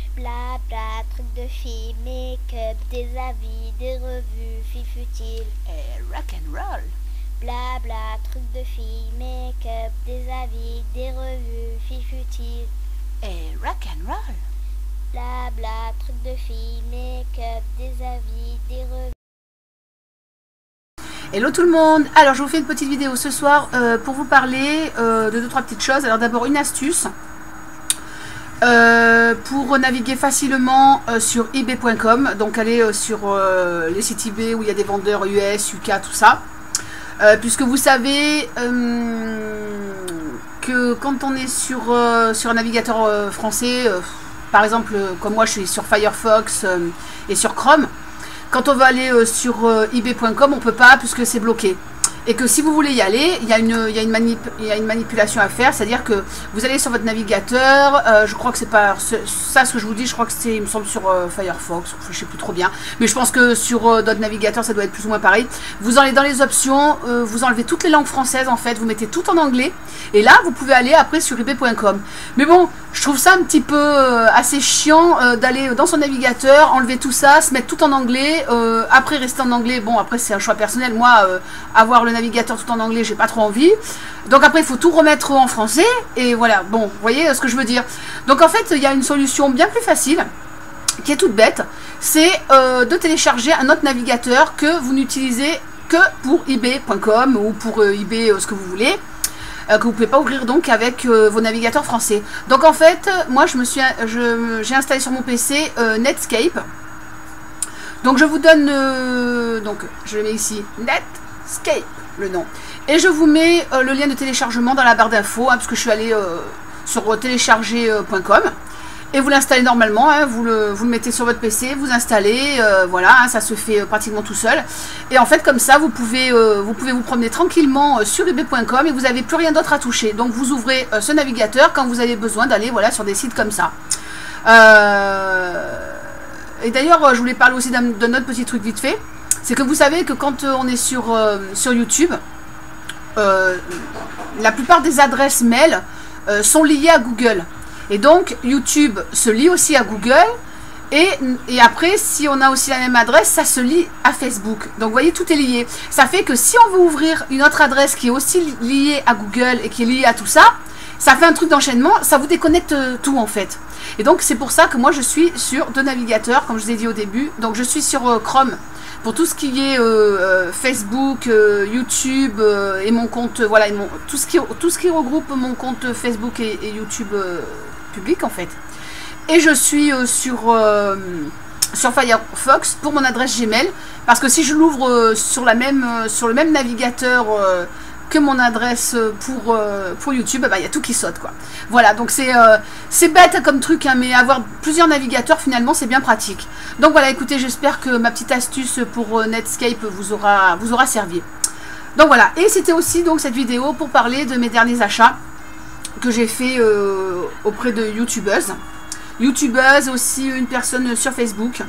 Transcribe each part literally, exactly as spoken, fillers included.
Blabla, trucs de filles, make-up, des avis, des revues, filles futiles. Et rock and roll. Blabla, trucs de filles, make-up, des avis, des revues, filles futiles. Et rock and roll. Blabla, trucs de filles, make-up, des avis, des revues. Hello tout le monde. Alors je vous fais une petite vidéo ce soir euh, pour vous parler euh, de deux trois petites choses. Alors d'abord une astuce euh, pour naviguer facilement euh, sur ebay point com. Donc aller euh, sur euh, les sites eBay où il y a des vendeurs U S, U K, tout ça. Euh, puisque vous savez euh, que quand on est sur, euh, sur un navigateur euh, français, euh, par exemple euh, comme moi je suis sur Firefox euh, et sur Chrome, quand on va aller euh, sur euh, ebay point com, on ne peut pas puisque c'est bloqué. Et que si vous voulez y aller, il y a une, il y a une, manip, il y a une manipulation à faire, c'est-à-dire que vous allez sur votre navigateur, euh, je crois que c'est pas ça ce que je vous dis, je crois que c'est, il me semble, sur euh, Firefox, je sais plus trop bien, mais je pense que sur euh, d'autres navigateurs ça doit être plus ou moins pareil. Vous allez dans les options, euh, vous enlevez toutes les langues françaises en fait, vous mettez tout en anglais, et là vous pouvez aller après sur ebay point com. Mais bon, je trouve ça un petit peu euh, assez chiant euh, d'aller dans son navigateur, enlever tout ça, se mettre tout en anglais, euh, après rester en anglais. Bon, après c'est un choix personnel, moi euh, avoir le navigateur tout en anglais, j'ai pas trop envie. Donc après il faut tout remettre en français, et voilà, bon, vous voyez ce que je veux dire. Donc en fait il y a une solution bien plus facile, qui est toute bête, c'est euh, de télécharger un autre navigateur que vous n'utilisez que pour ebay point com ou pour euh, eBay, euh, ce que vous voulez. Que vous ne pouvez pas ouvrir donc avec euh, vos navigateurs français. Donc en fait, moi je me suis, je, j'ai installé sur mon P C euh, Netscape. Donc je vous donne, euh, donc je le mets ici, Netscape, le nom. Et je vous mets euh, le lien de téléchargement dans la barre d'infos, hein, parce que je suis allée euh, sur télécharger point com. Et vous l'installez normalement, hein, vous, le, vous le mettez sur votre P C, vous installez, euh, voilà, hein, ça se fait euh, pratiquement tout seul. Et en fait, comme ça, vous pouvez euh, vous, pouvez vous promener tranquillement euh, sur ebay point com et vous n'avez plus rien d'autre à toucher. Donc vous ouvrez euh, ce navigateur quand vous avez besoin d'aller, voilà, sur des sites comme ça. Euh, et d'ailleurs, je voulais parler aussi d'un, d'un autre petit truc vite fait. C'est que vous savez que quand euh, on est sur, euh, sur YouTube, euh, la plupart des adresses mail euh, sont liées à Google. Et donc, YouTube se lie aussi à Google. Et, et après, si on a aussi la même adresse, ça se lie à Facebook. Donc, vous voyez, tout est lié. Ça fait que si on veut ouvrir une autre adresse qui est aussi liée à Google et qui est liée à tout ça, ça fait un truc d'enchaînement. Ça vous déconnecte tout, en fait. Et donc, c'est pour ça que moi, je suis sur deux navigateurs, comme je vous ai dit au début. Donc, je suis sur euh, Chrome pour tout ce qui est euh, euh, Facebook, euh, YouTube euh, et mon compte, euh, voilà, et mon, tout, ce qui, tout ce qui regroupe mon compte Facebook et, et YouTube euh, public en fait. Et je suis euh, sur, euh, sur Firefox pour mon adresse Gmail, parce que si je l'ouvre euh, sur, la même, euh, sur le même navigateur euh, que mon adresse pour, euh, pour YouTube, bah, y a tout qui saute quoi. Voilà, donc c'est euh, c'est bête comme truc, hein, mais avoir plusieurs navigateurs finalement c'est bien pratique. Donc voilà, écoutez, j'espère que ma petite astuce pour euh, Netscape vous aura, vous aura servi. Donc voilà, et c'était aussi donc cette vidéo pour parler de mes derniers achats que j'ai fait euh, auprès de youtubeuses. Youtubeuses, aussi une personne sur Facebook.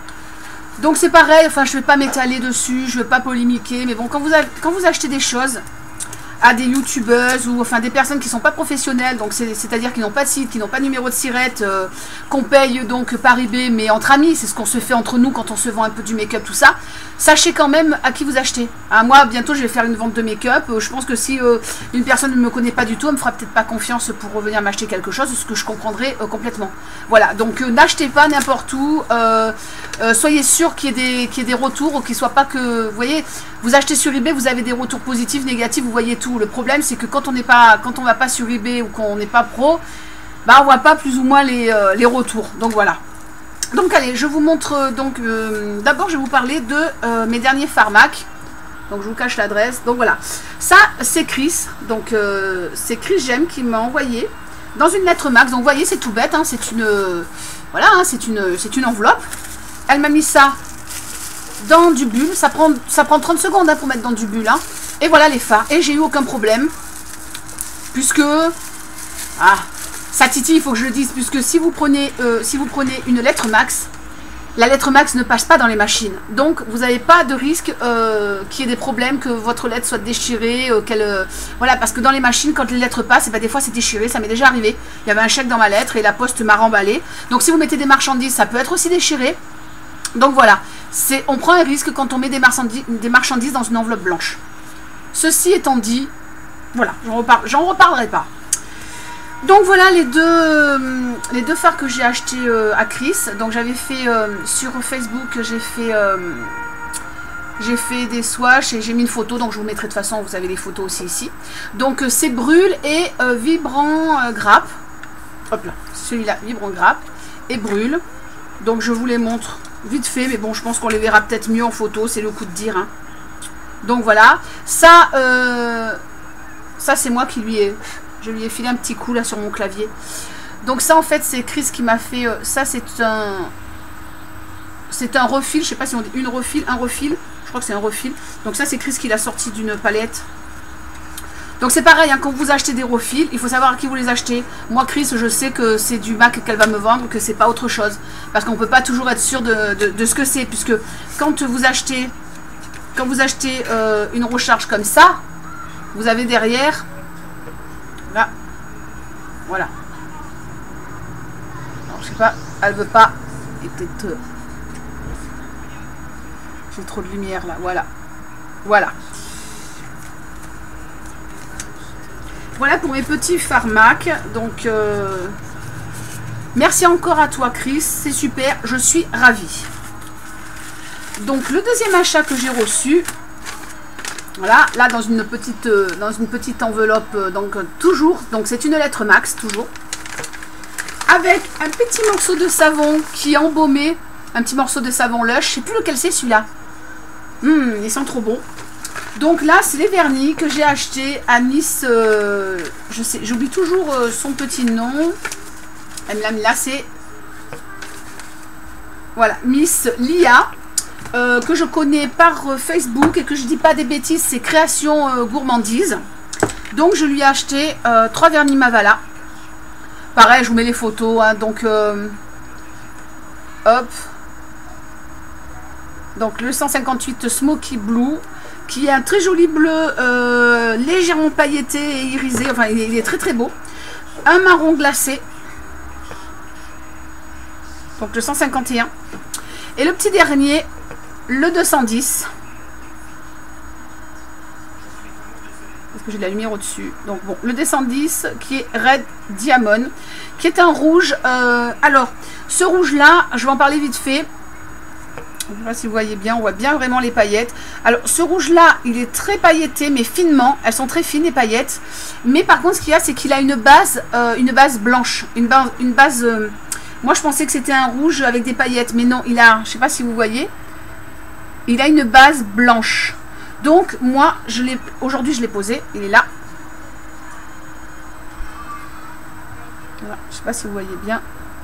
Donc c'est pareil, enfin je ne vais pas m'étaler dessus, je ne vais pas polémiquer, mais bon, quand vous, avez, quand vous achetez des choses à des youtubeuses ou enfin des personnes qui ne sont pas professionnelles, donc c'est-à-dire qui n'ont pas de site, qui n'ont pas de numéro de sirette, euh, qu'on paye donc par eBay, mais entre amis, c'est ce qu'on se fait entre nous quand on se vend un peu du make-up, tout ça. Sachez quand même à qui vous achetez. Hein, moi, bientôt, je vais faire une vente de make-up. Euh, je pense que si euh, une personne ne me connaît pas du tout, elle me fera peut-être pas confiance pour revenir m'acheter quelque chose, ce que je comprendrai euh, complètement. Voilà, donc euh, n'achetez pas n'importe où. Euh, euh, soyez sûr qu'il y ait des, qu'il y ait des retours, ou qu'il ne soit pas que... Vous voyez, vous achetez sur eBay, vous avez des retours positifs, négatifs, vous voyez tout. Le problème, c'est que quand on n'est pas, quand on va pas sur eBay ou qu'on n'est pas pro, bah, on voit pas plus ou moins les, euh, les retours. Donc voilà. Donc allez, je vous montre, donc euh, d'abord je vais vous parler de euh, mes derniers Pharmac. Donc je vous cache l'adresse. Donc voilà, ça c'est Chris, donc euh, c'est Chris Gem qui m'a envoyé dans une lettre Max. Donc vous voyez, c'est tout bête, hein, c'est une, euh, voilà, hein, c'est une, c'est une enveloppe. Elle m'a mis ça dans du bulle, ça prend, ça prend trente secondes hein, pour mettre dans du bulle. Hein. Et voilà les fards, et j'ai eu aucun problème, puisque, ah, ça titille, il faut que je le dise, puisque si vous prenez, euh, si vous prenez une lettre Max, la lettre max ne passe pas dans les machines. Donc, vous n'avez pas de risque euh, qu'il y ait des problèmes, que votre lettre soit déchirée. Euh, qu'elle, euh, voilà, parce que dans les machines, quand les lettres passent, et ben, des fois c'est déchiré. Ça m'est déjà arrivé. Il y avait un chèque dans ma lettre et la poste m'a remballé. Donc, si vous mettez des marchandises, ça peut être aussi déchiré. Donc, voilà. C'est, on prend un risque quand on met des marchandises, des marchandises dans une enveloppe blanche. Ceci étant dit, voilà, j'en reparle, j'en reparlerai pas. Donc voilà les deux, euh, les deux fards que j'ai achetés euh, à Chris. Donc j'avais fait euh, sur Facebook, j'ai fait, euh, j'ai fait des swatchs et j'ai mis une photo. Donc je vous mettrai de toute façon, vous avez les photos aussi ici. Donc euh, c'est Brûle et euh, Vibrant euh, Grappe. Hop là, celui-là, Vibrant Grappe et Brûle. Donc je vous les montre vite fait, mais bon, je pense qu'on les verra peut-être mieux en photo, c'est le coup de dire. Hein. Donc voilà, ça, euh, ça c'est moi qui lui ai... Je lui ai filé un petit coup là sur mon clavier. Donc ça en fait c'est Chris qui m'a fait... Euh, ça c'est un... C'est un refil, je sais pas si on dit une refil, un refil. Je crois que c'est un refil. Donc ça c'est Chris qui l'a sorti d'une palette. Donc c'est pareil, hein, quand vous achetez des refils, il faut savoir à qui vous les achetez. Moi Chris, je sais que c'est du Mac qu'elle va me vendre, que c'est pas autre chose. Parce qu'on peut pas toujours être sûr de, de, de ce que c'est. Puisque quand vous achetez, quand vous achetez euh, une recharge comme ça, vous avez derrière... Là, voilà. Alors, je sais pas, elle veut pas. Et peut-être. Euh, J'ai trop de lumière là, voilà. Voilà. Voilà pour mes petits pharmacs. Donc, euh, merci encore à toi, Chris. C'est super, je suis ravie. Donc, le deuxième achat que j'ai reçu. Voilà, là dans une petite, euh, dans une petite enveloppe, euh, donc euh, toujours, donc c'est une lettre max, toujours, avec un petit morceau de savon qui est embaumé, un petit morceau de savon Lush, je sais plus lequel c'est celui-là, hum, ils sont trop bons. Donc là, c'est les vernis que j'ai acheté à Miss, euh, je sais, j'oublie toujours euh, son petit nom, elle me l'a mis là, c'est, voilà, Miss Lia. Euh, que je connais par euh, Facebook et que je dis pas des bêtises, c'est Création euh, Gourmandise. Donc je lui ai acheté euh, trois vernis Mavala. Pareil, je vous mets les photos. Hein, donc, euh, hop. Donc le cent cinquante-huit Smoky Blue, qui est un très joli bleu, euh, légèrement pailleté et irisé. Enfin, il est, il est très très beau. Un marron glacé. Donc le cent cinquante et un. Et le petit dernier, le deux cent dix. Parce que j'ai de la lumière au-dessus. Donc bon, le deux cent dix qui est Red Diamond, qui est un rouge. Euh, alors, ce rouge-là, je vais en parler vite fait. Je ne sais pas si vous voyez bien, on voit bien vraiment les paillettes. Alors, ce rouge-là, il est très pailleté, mais finement. Elles sont très fines, les paillettes. Mais par contre, ce qu'il y a, c'est qu'il a une base, euh, une base blanche. Une base... Une base euh, moi, je pensais que c'était un rouge avec des paillettes. Mais non, il a, je ne sais pas si vous voyez, il a une base blanche. Donc, moi, je l'ai aujourd'hui, je l'ai posé. Il est là. Voilà, je ne sais pas si vous voyez bien.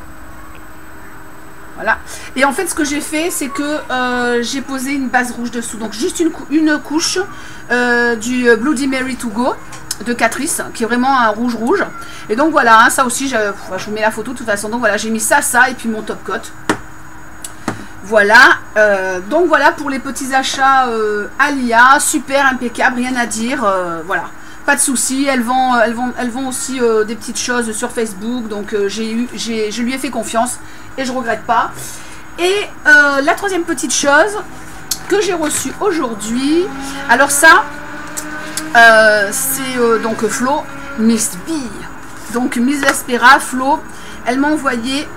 Voilà. Et en fait, ce que j'ai fait, c'est que euh, j'ai posé une base rouge dessous. Donc, juste une, cou une couche euh, du Bloody Mary to Go de Catrice, qui est vraiment un rouge rouge. Et donc, voilà, hein, ça aussi, je, je vous mets la photo de toute façon. Donc, voilà, j'ai mis ça, ça, et puis mon top coat. Voilà. Euh, donc, voilà pour les petits achats euh, Alia. Super, impeccable, rien à dire. Euh, voilà. Pas de souci, elles vont, elles vont, elles vont aussi euh, des petites choses sur Facebook. Donc, euh, j'ai eu, j'ai, je lui ai fait confiance. Et je regrette pas. Et euh, la troisième petite chose que j'ai reçue aujourd'hui, alors ça, euh, c'est euh, donc Flo, Miss B. Donc Miss Vespera, Flo, elle m'a envoyé,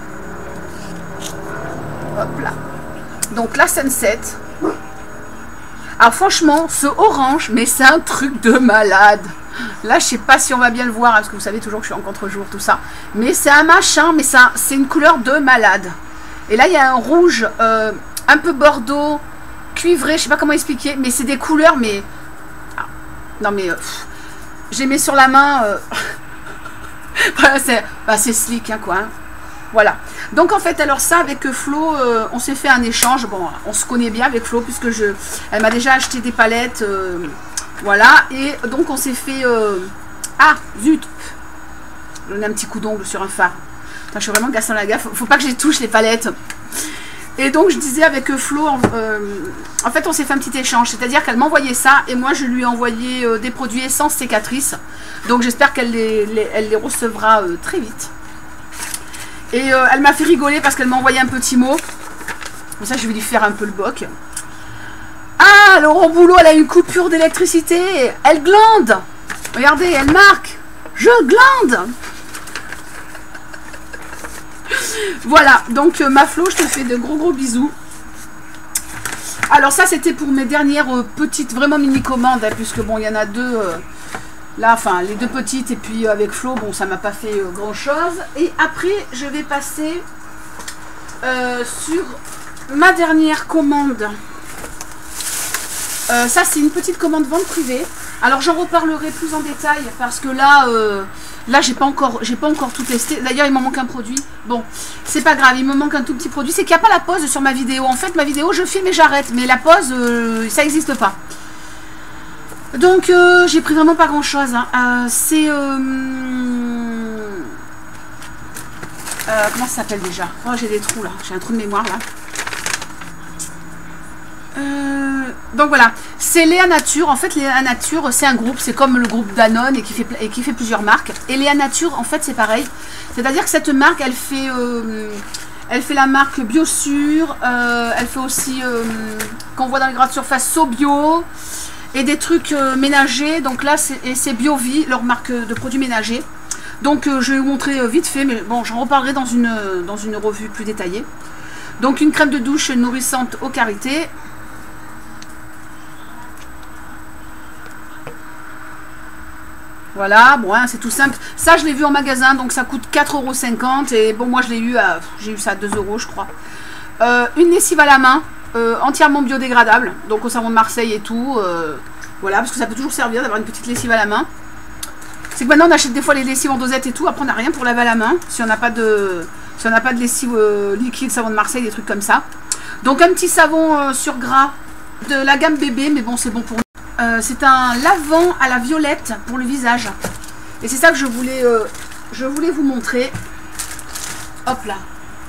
hop là, donc la Sunset. Alors franchement, ce orange, mais c'est un truc de malade. Là, je sais pas si on va bien le voir, hein, parce que vous savez toujours que je suis en contre-jour, tout ça. Mais c'est un machin, mais c'est une couleur de malade. Et là, il y a un rouge euh, un peu bordeaux, cuivré, je sais pas comment expliquer, mais c'est des couleurs, mais... Ah, non, mais... Euh, j'ai mis sur la main... Euh... voilà, c'est bah, slick, hein, quoi. Hein. Voilà. Donc, en fait, alors ça, avec Flo, euh, on s'est fait un échange. Bon, on se connaît bien avec Flo, puisque je, elle m'a déjà acheté des palettes... Euh, voilà, et donc on s'est fait... Euh... Ah, zut, je donne un petit coup d'ongle sur un phare. Enfin, je suis vraiment cassant la gaffe. Faut pas que je touche les palettes. Et donc je disais avec Flo, euh, en fait on s'est fait un petit échange, c'est-à-dire qu'elle m'envoyait ça et moi je lui ai envoyé euh, des produits essence cicatrices. Donc j'espère qu'elle les, les, elle les recevra euh, très vite. Et euh, elle m'a fait rigoler parce qu'elle m'a envoyé un petit mot. Comme ça je vais lui faire un peu le boc. Ah, Laurent Boulot, elle a une coupure d'électricité, elle glande. Regardez, elle marque, je glande. Voilà, donc euh, ma Flo, je te fais de gros gros bisous. Alors ça, c'était pour mes dernières euh, petites, vraiment mini commandes, hein, puisque bon, il y en a deux, euh, là, enfin, les deux petites, et puis euh, avec Flo, bon, ça m'a pas fait euh, grand chose. Et après, je vais passer euh, sur ma dernière commande. Euh, ça, c'est une petite commande vente privée. Alors, j'en reparlerai plus en détail, parce que là... Euh, Là, j'ai pas encore, j'ai pas encore tout testé. D'ailleurs, il m'en manque un produit. Bon, c'est pas grave, il me manque un tout petit produit. C'est qu'il n'y a pas la pause sur ma vidéo. En fait, ma vidéo, je filme et j'arrête. Mais la pause, euh, ça n'existe pas. Donc, euh, j'ai pris vraiment pas grand-chose. Hein. Euh, c'est... Euh, euh, comment ça s'appelle déjà? Oh, j'ai des trous, là. J'ai un trou de mémoire, là. Euh, donc voilà, c'est Léa Nature. En fait, Léa Nature, c'est un groupe, c'est comme le groupe Danone et qui fait, et qui fait plusieurs marques. Et Léa Nature, en fait, c'est pareil. C'est-à-dire que cette marque, elle fait, euh, elle fait la marque Biosure. Euh, elle fait aussi, euh, qu'on voit dans les grades surface, SoBio et des trucs euh, ménagers. Donc là, c'est BioVie, leur marque de produits ménagers. Donc euh, je vais vous montrer euh, vite fait, mais bon, j'en reparlerai dans une, dans une revue plus détaillée. Donc une crème de douche nourrissante au karité. Voilà, bon, hein, c'est tout simple. Ça, je l'ai vu en magasin, donc ça coûte quatre euros cinquante. Et bon, moi, je l'ai eu à... J'ai eu ça à deux euros, je crois. Euh, une lessive à la main, euh, entièrement biodégradable. Donc au savon de Marseille et tout. Euh, voilà, parce que ça peut toujours servir d'avoir une petite lessive à la main. C'est que maintenant, on achète des fois les lessives en dosette et tout. Après, on n'a rien pour laver à la main. Si on n'a pas de... Si on n'a pas de lessive euh, liquide, savon de Marseille, des trucs comme ça. Donc un petit savon euh, sur gras de la gamme bébé. Mais bon, c'est bon pour nous. Euh, c'est un lavant à la violette pour le visage. Et c'est ça que je voulais, euh, je voulais vous montrer. Hop là.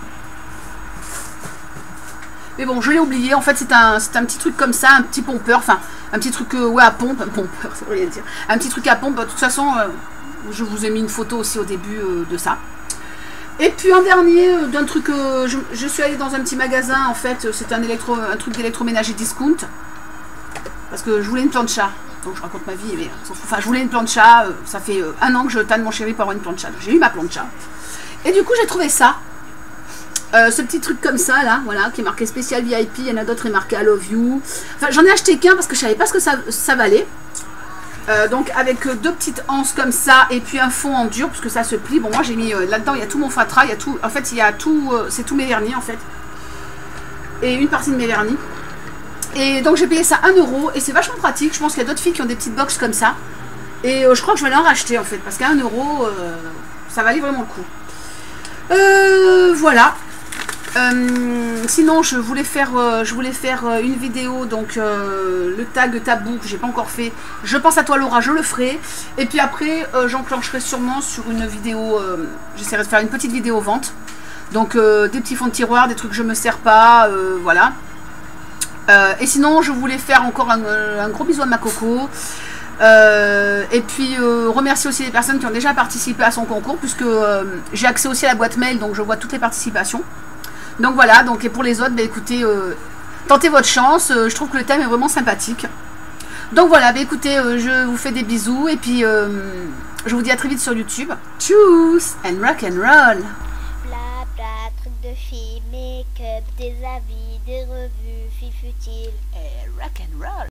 Mais bon, je l'ai oublié. En fait, c'est un, un petit truc comme ça, un petit pompeur. Enfin, un petit truc euh, ouais, à pompe. Un pompeur, ça veut rien dire. Un petit truc à pompe. De toute façon, euh, je vous ai mis une photo aussi au début euh, de ça. Et puis un dernier, euh, d'un truc... Euh, je, je suis allée dans un petit magasin. En fait, c'est un, électro, un truc d'électroménager discount. Parce que je voulais une plancha. Donc je raconte ma vie, mais enfin je voulais une plancha. Euh, ça fait euh, un an que je tanne mon chéri pour avoir une plancha. J'ai eu ma plancha. Et du coup j'ai trouvé ça. Euh, ce petit truc comme ça là, voilà, qui est marqué spécial V I P. Il y en a d'autres qui est marqué I love you. Enfin j'en ai acheté qu'un parce que je savais pas ce que ça, ça valait. Euh, donc avec deux petites anses comme ça et puis un fond en dur parce que ça se plie. Bon moi j'ai mis euh, là-dedans, il y a tout mon fatra, il y a tout. En fait il y a tout, euh, c'est tous mes vernis en fait. Et une partie de mes vernis. Et donc j'ai payé ça un euro et c'est vachement pratique. Je pense qu'il y a d'autres filles qui ont des petites box comme ça. Et euh, je crois que je vais en racheter en fait. Parce qu'à un euro, euh, ça valait vraiment le coup. Euh, voilà. Euh, sinon je voulais faire, euh, je voulais faire euh, une vidéo. Donc euh, le tag tabou que j'ai pas encore fait. Je pense à toi Laura, je le ferai. Et puis après euh, j'enclencherai sûrement sur une vidéo. Euh, J'essaierai de faire une petite vidéo vente. Donc euh, des petits fonds de tiroir, des trucs que je me sers pas. Euh, voilà. Euh, et sinon, je voulais faire encore un, un gros bisou à ma coco. Euh, et puis, euh, remercier aussi les personnes qui ont déjà participé à son concours, puisque euh, j'ai accès aussi à la boîte mail, donc je vois toutes les participations. Donc voilà, donc et pour les autres, bah, écoutez, euh, tentez votre chance. Euh, je trouve que le thème est vraiment sympathique. Donc voilà, bah, écoutez, euh, je vous fais des bisous, et puis euh, je vous dis à très vite sur YouTube. Tchuss and rock and roll. Bla bla, truc de filles, make-up, des avis, des revues, filles futiles et rock and roll.